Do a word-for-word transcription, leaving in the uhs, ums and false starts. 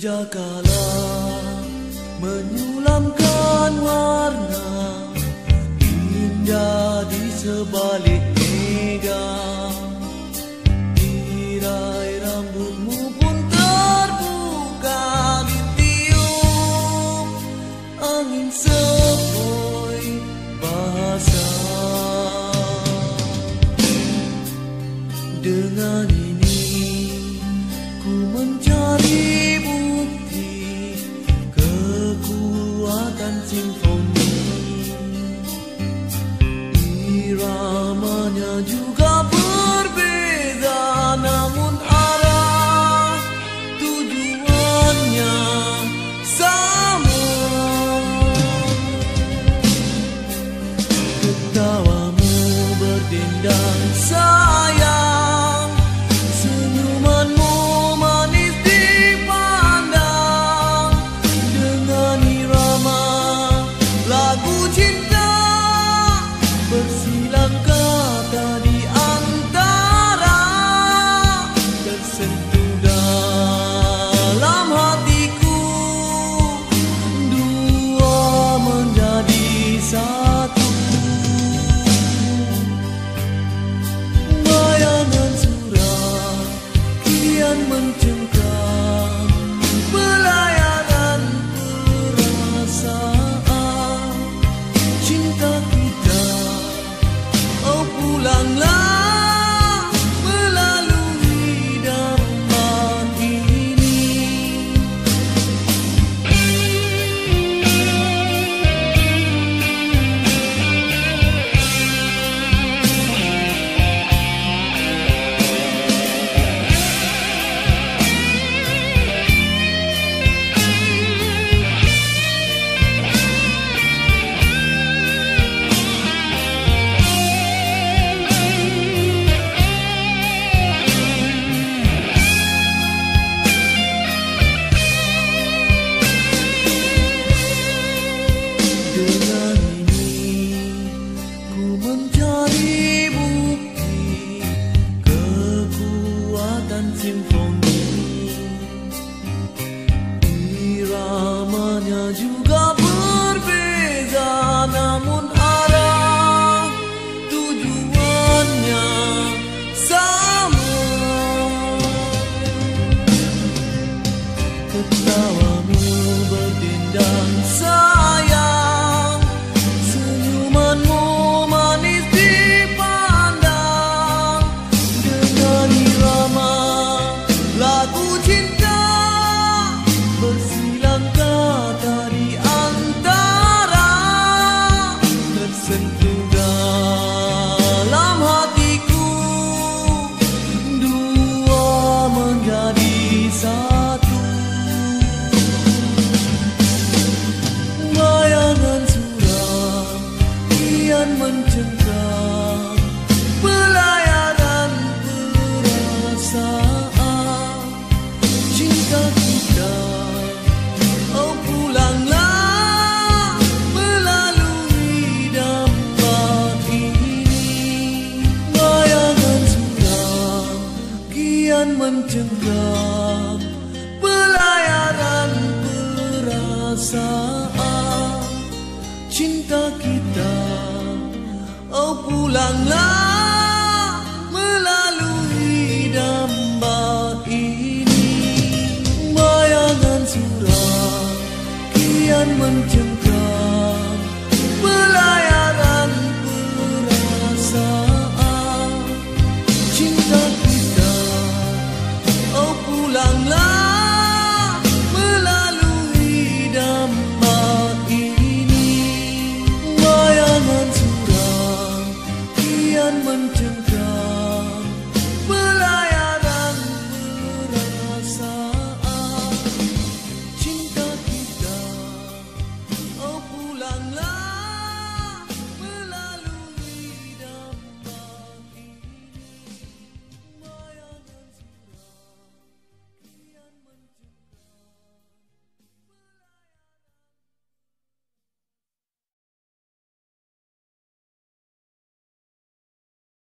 Senjakala menyulamkan warna indah di sebalik mega. Tirai rambutmu pun terbuka ditiup angin sepoi basah. Dengan ini ku mencari simfoni, iramanya juga berbeza, namun arah tujuannya sama. Ketawamu berdendang sayang, senyumanmu manis dipandang, dengan irama lagu cinta bersilang kata di antara, tersentuh dalam hatiku, dua menjadi satu. Bayangan surah kian mencengkam pelayaran perasaan cinta kita. Oh pulanglah melalui damai ini. Dengan ini ku mencari bukti kekuatan simfoni, iramanya juga berbeza, namun arah tujuannya sama. Ketawamu berdendang sayang, senyumanmu manis dipandang, dengan irama lagu cinta bersilang kata di antara, tersentuh dalam hatiku, dua menjadi satu. Bayangan surah kian mencengkam pelayaran perasaan cinta kita. Oh pulanglah melalui damai ini. Bayangan surah kian mencengkam pelayaran perasaan cinta kita. Oh pulanglah melalui damai ini. Bayangan surah kian mencengkam